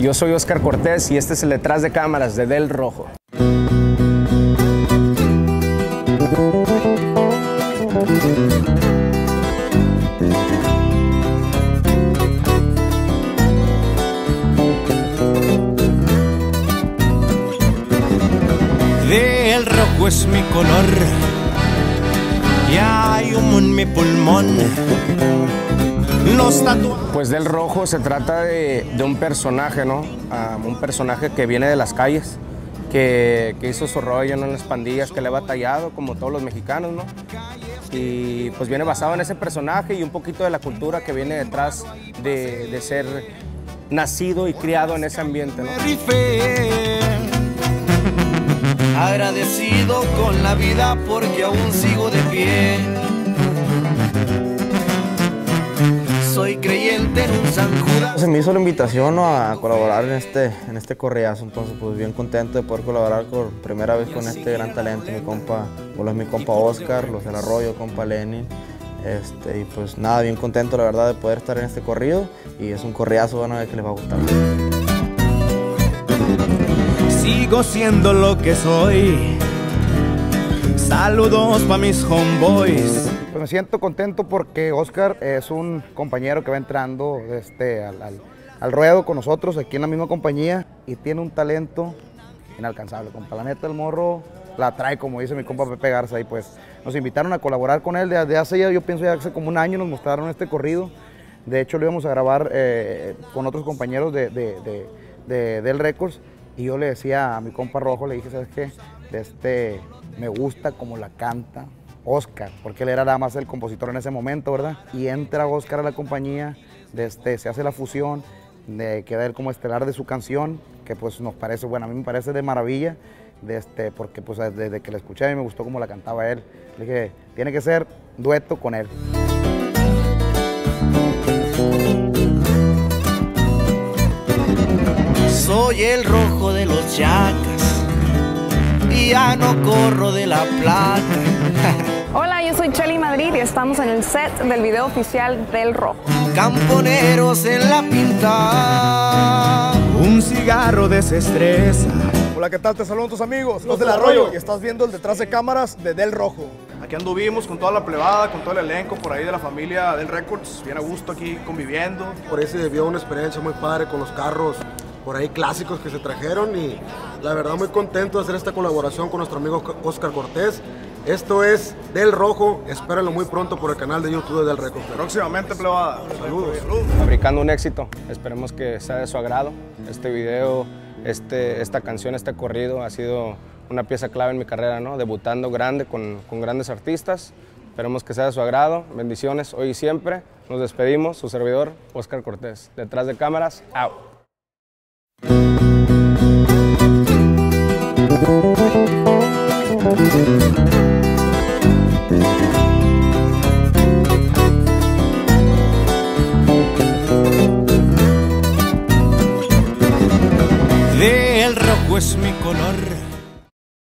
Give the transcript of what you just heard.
Yo soy Óscar Cortés y este es el detrás de cámaras de Del Rojo. Del rojo es mi color y hay humo en mi pulmón. Los tatuajes. Pues Del Rojo se trata de un personaje, ¿no? Un personaje que viene de las calles, que hizo su rollo en las pandillas, que le ha batallado como todos los mexicanos, ¿no? Y pues viene basado en ese personaje y un poquito de la cultura que viene detrás de ser nacido y criado en ese ambiente, ¿no? Agradecido con la vida porque aún sigo de pie. Soy creyente en un San Judas. Se me hizo la invitación, ¿no?, a colaborar en este correazo, entonces pues bien contento de poder colaborar por primera vez con este gran talento, mi compa Óscar, los del Arroyo, compa Lenin, y pues nada, bien contento la verdad de poder estar en este corrido y es un correazo, van a ver que les va a gustar. Sigo siendo lo que soy. Saludos pa' mis homeboys. Pues me siento contento porque Óscar es un compañero que va entrando al ruedo con nosotros aquí en la misma compañía y tiene un talento inalcanzable, compa. La neta, el morro la trae, como dice mi compa Pepe Garza, y pues nos invitaron a colaborar con él desde hace ya, yo pienso ya hace como un año nos mostraron este corrido. De hecho lo íbamos a grabar con otros compañeros de Del Records y yo le decía a mi compa Rojo, le dije, ¿sabes qué? Me gusta como la canta Óscar, porque él era nada más el compositor en ese momento, ¿verdad? Y entra Óscar a la compañía, se hace la fusión, queda él como estelar de su canción, que pues nos parece, bueno, a mí me parece de maravilla, porque pues desde que la escuché a mí me gustó como la cantaba él. Le dije, tiene que ser dueto con él. Soy el rojo de los chacas y ya no corro de la plata. Hola, yo soy Chelly Madrid y estamos en el set del video oficial Del Rojo. Camponeros en la pinta, un cigarro desestresa. Hola, ¿qué tal? Te saludan tus amigos, los del Arroyo, y estás viendo el detrás de cámaras de Del Rojo. Aquí anduvimos con toda la plebada, con todo el elenco por ahí de la familia Del Records, bien a gusto aquí conviviendo. Por ahí se vivió una experiencia muy padre con los carros por ahí clásicos que se trajeron y la verdad muy contento de hacer esta colaboración con nuestro amigo Óscar Cortés. Esto es Del Rojo, espérenlo muy pronto por el canal de YouTube de Del Records. Próximamente, plebada. Saludos. Fabricando un éxito, esperemos que sea de su agrado. Este video, esta canción, este corrido ha sido una pieza clave en mi carrera, ¿no? Debutando grande con grandes artistas. Esperemos que sea de su agrado. Bendiciones hoy y siempre. Nos despedimos. Su servidor, Óscar Cortés. Detrás de cámaras, out. Del rojo es mi color.